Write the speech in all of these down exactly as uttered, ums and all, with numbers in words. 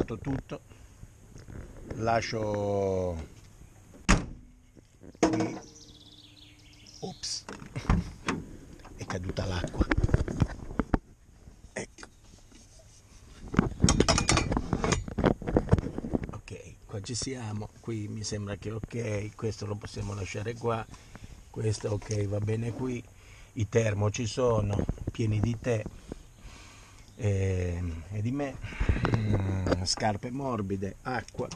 sistemato tutto, lascio qui, ops, è caduta l'acqua, ecco, ok, qua ci siamo, qui mi sembra che ok, questo lo possiamo lasciare qua, questo ok, va bene qui, i termo ci sono, pieni di tè e, e di me, mm, scarpe morbide, acqua.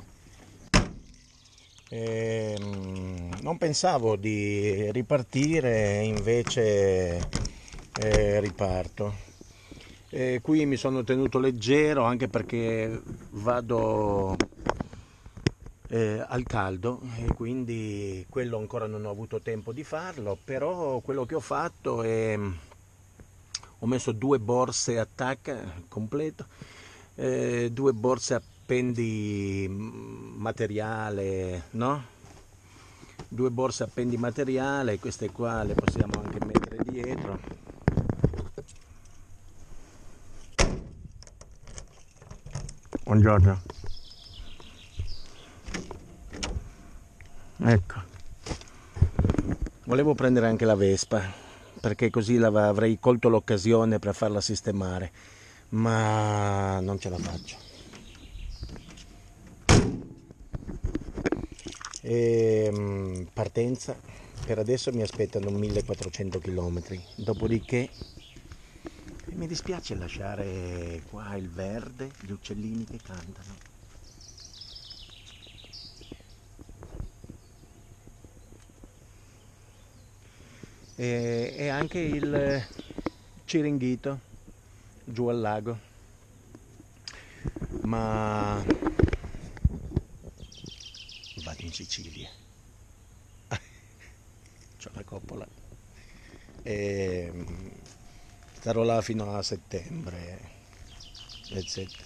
E, mm, non pensavo di ripartire, invece eh, riparto. E qui mi sono tenuto leggero anche perché vado eh, al caldo e quindi quello ancora non ho avuto tempo di farlo, però quello che ho fatto è ho messo due borse attacca completo, eh, due borse appendi materiale, no? Due borse appendi materiale, queste qua le possiamo anche mettere dietro. Buongiorno. Ecco. Volevo prendere anche la Vespa, perché così avrei colto l'occasione per farla sistemare, ma non ce la faccio. E, partenza, per adesso mi aspettano millequattrocento chilometri, dopodiché mi dispiace lasciare qua il verde, gli uccellini che cantano. E, e anche il Ciringhito giù al lago, ma vado in Sicilia, c'ho la coppola e starò là fino a settembre, eccetera.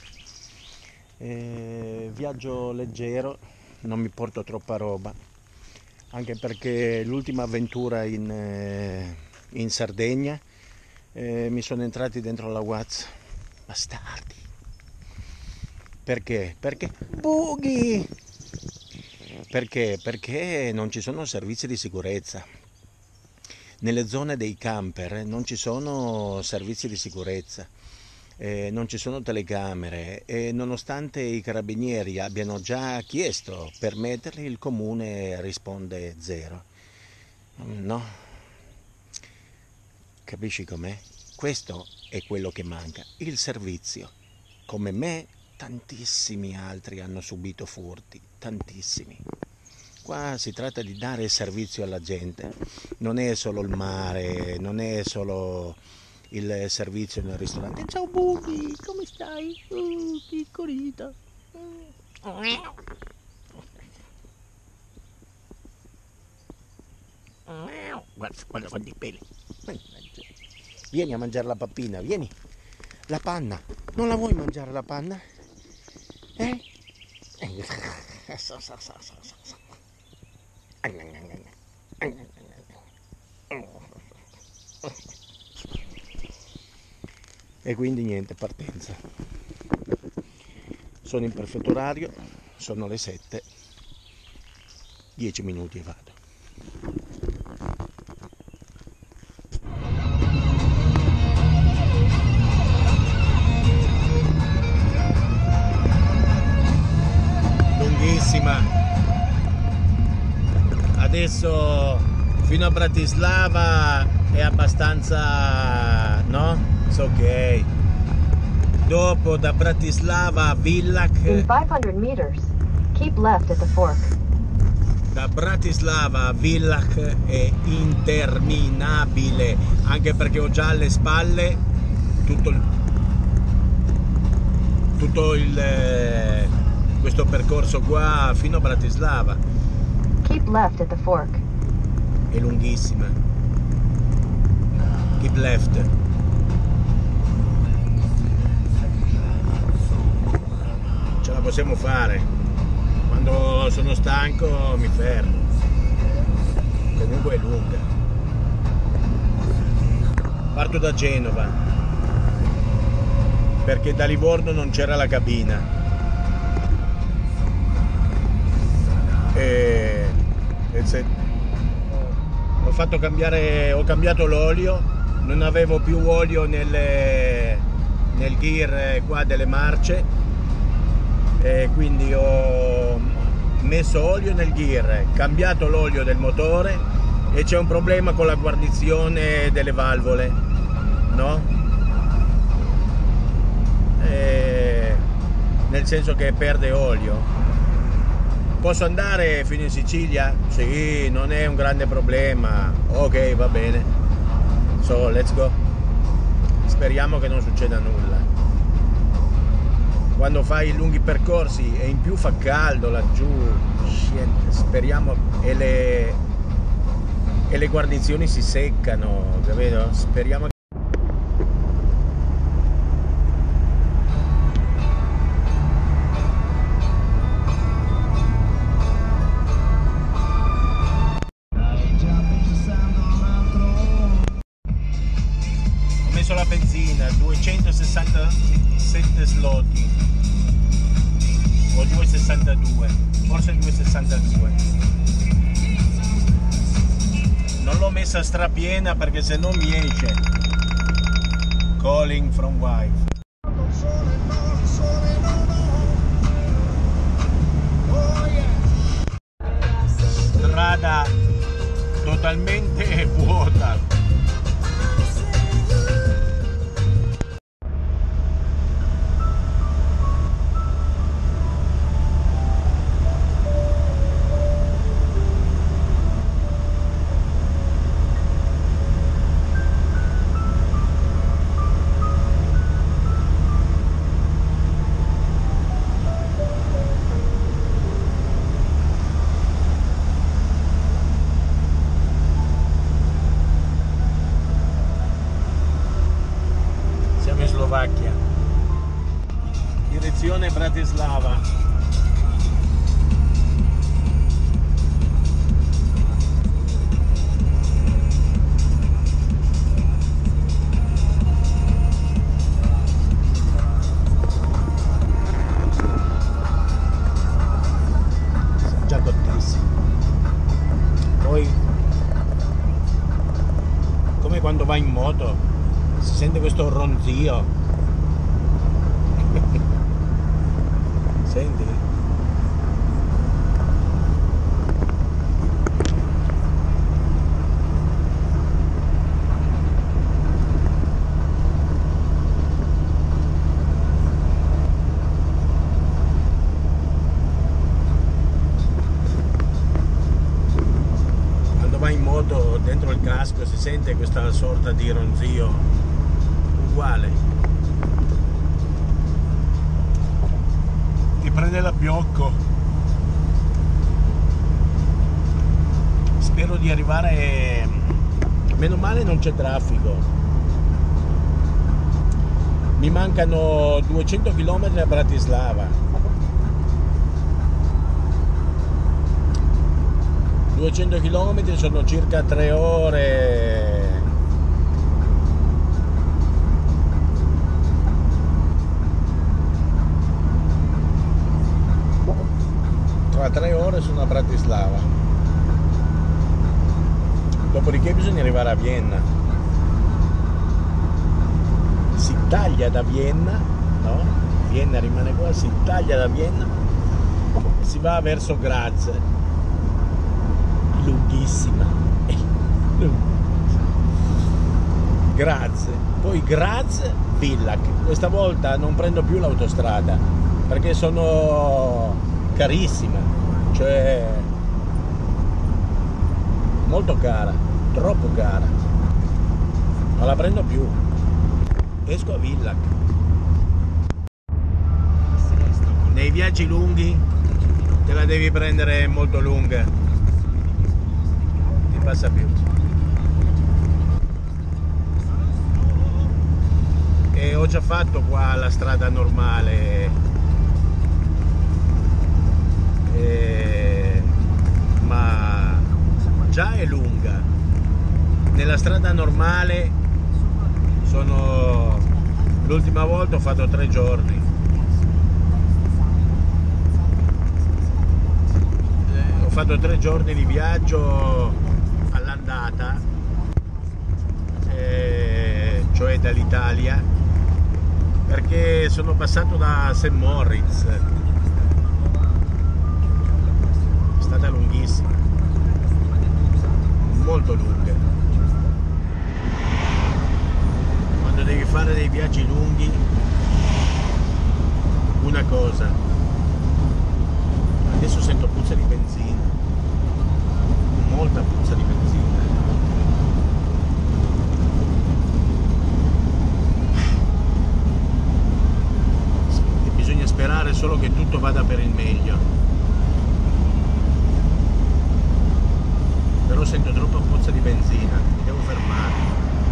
E viaggio leggero, non mi porto troppa roba, anche perché l'ultima avventura in, eh, in Sardegna eh, mi sono entrati dentro la WhatsApp, bastardi. Perché? Perché bughi! Perché? Perché non ci sono servizi di sicurezza. Nelle zone dei camper non ci sono servizi di sicurezza, eh, non ci sono telecamere e nonostante i carabinieri abbiano già chiesto per metterli, il comune risponde zero. No? Capisci com'è? Questo è quello che manca, il servizio. Come me, tantissimi altri hanno subito furti, tantissimi. Qua si tratta di dare servizio alla gente, non è solo il mare, non è solo il servizio nel ristorante. Ciao Buchi, come stai? Uh, piccolita. Guarda, guarda quanti peli. Vieni a mangiare la pappina, vieni. La panna. Non la vuoi mangiare la panna? Eh? E quindi niente, partenza. Sono in perfetto orario, sono le sette, dieci minuti e vado. Lunghissima. Adesso fino a Bratislava è abbastanza, no? It's ok. Dopo da Bratislava a Villach. In five hundred meters, keep left at the fork. Da Bratislava a Villach è interminabile, anche perché ho già alle spalle tutto il, tutto il questo percorso qua fino a Bratislava. Keep left at the fork. È lunghissima. Keep left. Ce la possiamo fare. Quando sono stanco mi fermo. Comunque è lunga. Parto da Genova perché da Livorno non c'era la cabina. e, e se, ho fatto cambiare, ho cambiato l'olio, non avevo più olio nelle, nel gear qua delle marce, e quindi ho messo olio nel gear, cambiato l'olio del motore e c'è un problema con la guarnizione delle valvole, no? E, nel senso che perde olio. Posso andare fino in Sicilia? Sì, non è un grande problema. Ok, va bene. So, let's go. Speriamo che non succeda nulla. Quando fai lunghi percorsi e in più fa caldo laggiù, speriamo, e le, e le guarnizioni si seccano, capito? Speriamo che... Ho messo la benzina, duecentosessantasette sloti o duecentosessantadue, forse duecentosessantadue. Non l'ho messa strapiena perché se no mi esce. Calling from wife. Strada totalmente vuota. Slovacchia, direzione Bratislava. Già cottissimo. Poi, come quando vai in moto, si sente questo ronzio. Senti? Quando vai in moto dentro il casco si sente questa sorta di ronzio uguale. Prende l'abbiocco. Spero di arrivare, meno male non c'è traffico. Mi mancano duecento chilometri a Bratislava. duecento chilometri sono circa tre ore. Tra tre ore sono a Bratislava, dopodiché bisogna arrivare a Vienna. Si taglia da Vienna, no? Vienna rimane qua, si taglia da Vienna e si va verso Graz, lunghissima, Graz, poi Graz, Villach. Questa volta non prendo più l'autostrada perché sono carissima, cioè molto cara, troppo cara, non la prendo più, esco a Villach. Nei viaggi lunghi te la devi prendere molto lunga, ti passa più. E ho già fatto qua la strada normale, Eh, ma già è lunga. Nella strada normale sono, l'ultima volta ho fatto tre giorni, eh, ho fatto tre giorni di viaggio all'andata, eh, cioè dall'Italia, perché sono passato da Saint Moritz. È stata lunghissima, molto lunga. Quando devi fare dei viaggi lunghi, una cosa, adesso sento puzza di benzina, molta puzza di benzina. E bisogna sperare solo che tutto vada per il meglio, però sento troppa puzza di benzina, mi devo fermare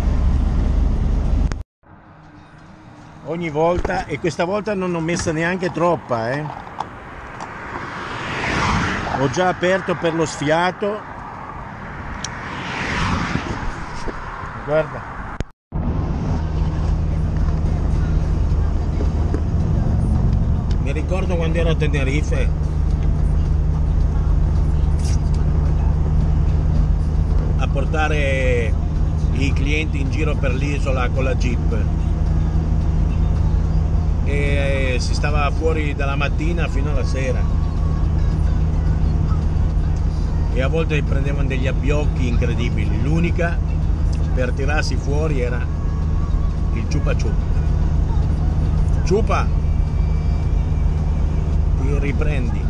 ogni volta, e questa volta non ho messa neanche troppa, eh. Ho già aperto per lo sfiato, guarda. Mi ricordo quando ero a Tenerife, a portare i clienti in giro per l'isola con la Jeep, e si stava fuori dalla mattina fino alla sera, e a volte prendevano degli abbiocchi incredibili. L'unica per tirarsi fuori era il ciupa ciupa. Ciupa, ti riprendi.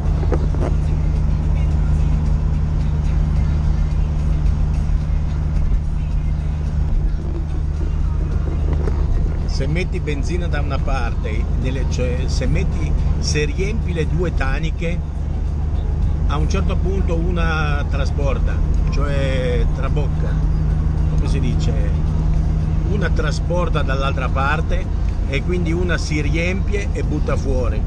Se metti benzina da una parte, cioè se metti, se riempi le due taniche, a un certo punto una trasporta, cioè trabocca, come si dice, una trasporta dall'altra parte e quindi una si riempie e butta fuori.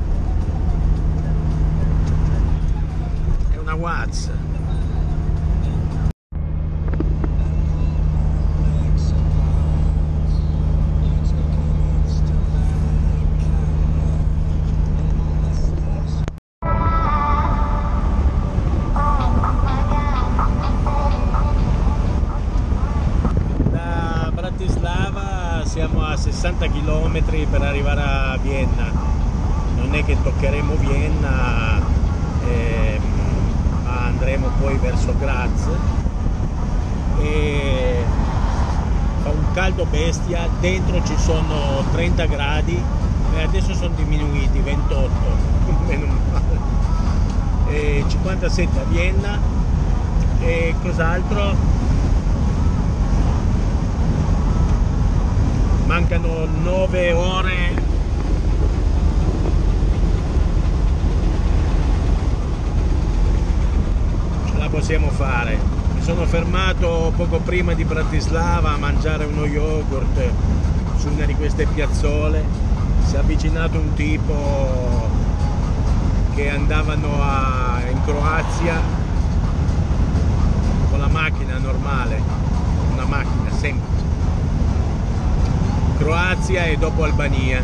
È una Watts. Siamo a sessanta chilometri per arrivare a Vienna. Non è che toccheremo Vienna, eh, ma andremo poi verso Graz, e fa un caldo bestia, dentro ci sono trenta gradi e adesso sono diminuiti, ventotto, meno male, e cinquantasette a Vienna. E cos'altro? Mancano nove ore, ce la possiamo fare. Mi sono fermato poco prima di Bratislava a mangiare uno yogurt su una di queste piazzole. Si è avvicinato un tipo che andavano a, in Croazia con la macchina normale, una macchina semplice. Croazia e dopo Albania,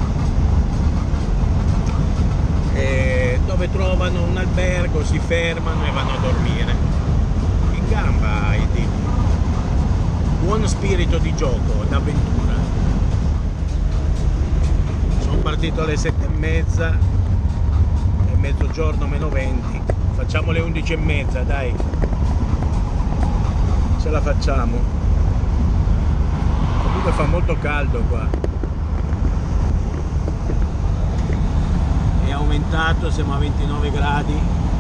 e dove trovano un albergo, si fermano e vanno a dormire. In gamba i tipi, buon spirito di gioco, d'avventura. Sono partito alle sette e mezza, è mezzogiorno meno venti, facciamo le undici e mezza, dai, ce la facciamo. Fa molto caldo qua, è aumentato, siamo a ventinove gradi.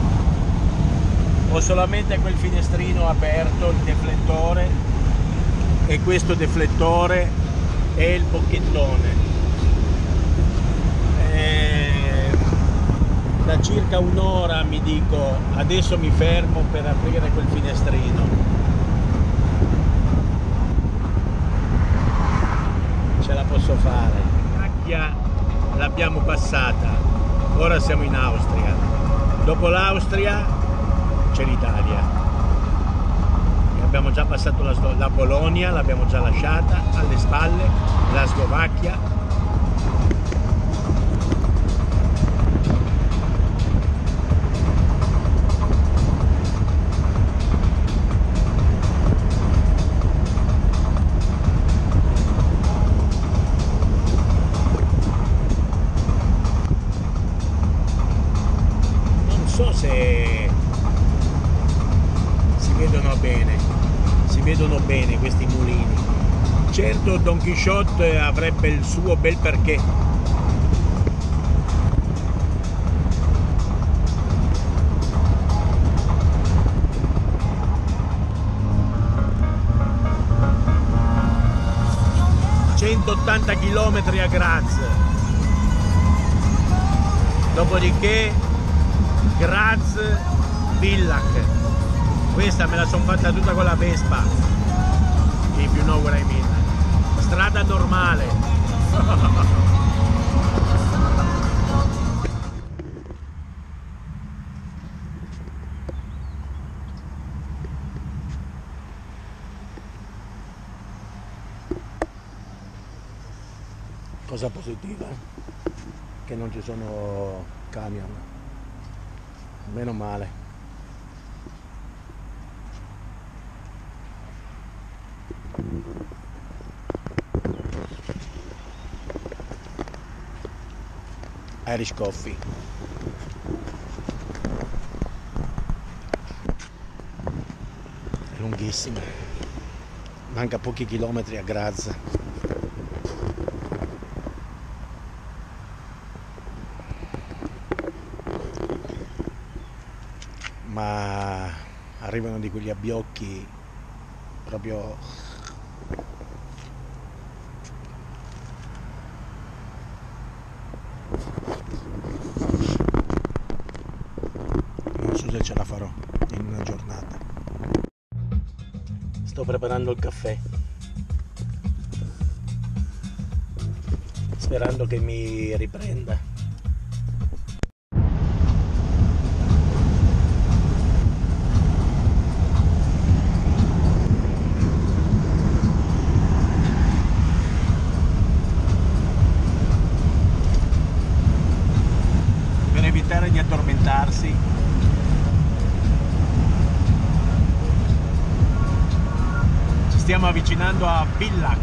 Ho solamente quel finestrino aperto, il deflettore, e questo deflettore è il bocchettone. E da circa un'ora mi dico adesso mi fermo per aprire quel finestrino. Ce la posso fare. La macchia l'abbiamo passata, ora siamo in Austria. Dopo l'Austria c'è l'Italia. Abbiamo già passato la, la Polonia, l'abbiamo già lasciata alle spalle, la Slovacchia. bene, si vedono bene questi mulini. Certo Don Chisciotte avrebbe il suo bel perché. centottanta chilometri a Graz, dopodiché Graz Villach. Questa me la sono fatta tutta con la Vespa, if you know what I mean. Strada normale. Cosa positiva, che non ci sono camion, meno male. Irish Coffee. È lunghissima, manca pochi chilometri a Graz. Ma arrivano di quegli abbiocchi proprio non so se ce la farò in una giornata. Sto preparando il caffè sperando che mi riprenda. Di addormentarsi, ci stiamo avvicinando a Villach,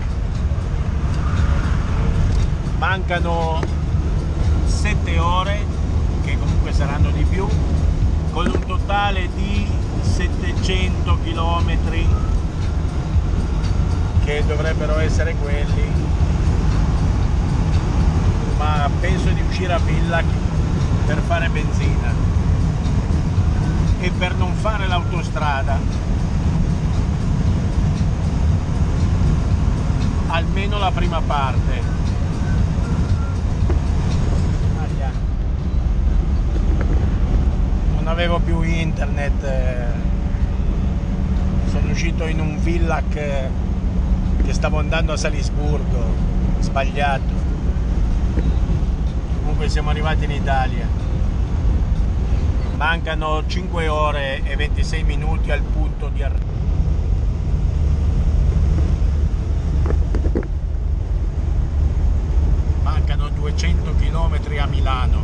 mancano sette ore, che comunque saranno di più, con un totale di settecento chilometri, che dovrebbero essere quelli, ma penso di uscire a Villach per fare benzina e per non fare l'autostrada, almeno la prima parte. Non avevo più internet, sono uscito in un Villach che stavo andando a Salisburgo, sbagliato. Comunque siamo arrivati in Italia. Mancano cinque ore e ventisei minuti al punto di arrivo. Mancano duecento chilometri a Milano,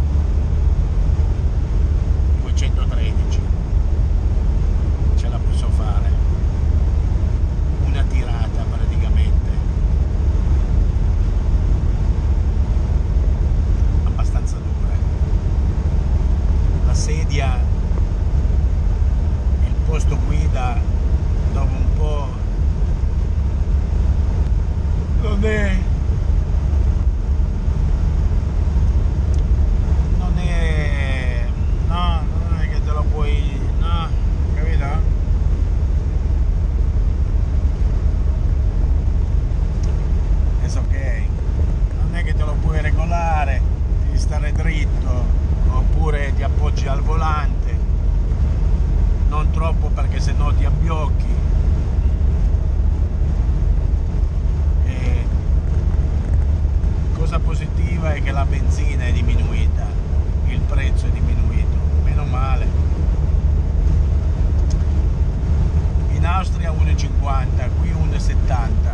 duecentotredici. Ce la posso fare, una tirata praticamente. Abbastanza dura. La sedia, il posto guida, dopo un po' non è non è no, non è che te lo puoi, no, capito? È ok, non è che te lo puoi regolare, devi stare dritto oppure ti appoggi al volante, non troppo perché sennò ti abbiocchi. E cosa positiva è che la benzina è diminuita, il prezzo è diminuito, meno male. In Austria uno e cinquanta, qui uno e settanta,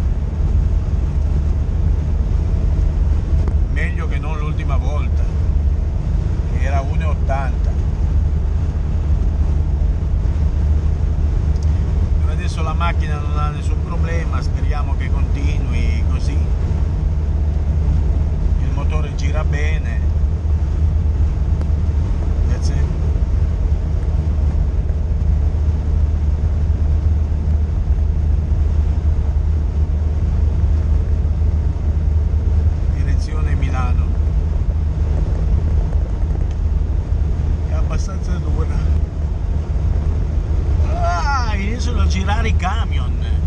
meglio che non l'ultima volta, era uno e ottanta. Per adesso la macchina non ha nessun problema, speriamo che continui così. Il motore gira bene. That's it. camion